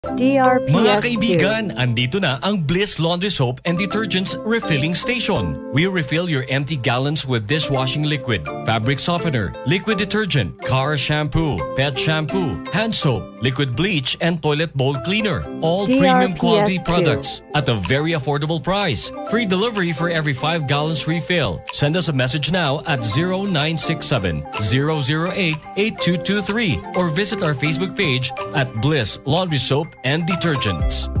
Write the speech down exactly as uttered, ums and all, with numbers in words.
D R P Mga S kaibigan, andito na ang Bliss Laundry Soap and Detergents Refilling Station. We refill your empty gallons with dishwashing liquid, fabric softener, liquid detergent, car shampoo, pet shampoo, hand soap, liquid bleach, and toilet bowl cleaner. All premium quality products at a very affordable price. Free delivery for every five gallons refill. Send us a message now at zero nine six seven, zero zero eight, eight two two three or visit our Facebook page at Bliss Laundry Soap and Detergents.